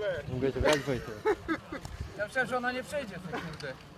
Mogę to brać, Wojtek. Ja myślałem, że ona nie przejdzie, tak kurde.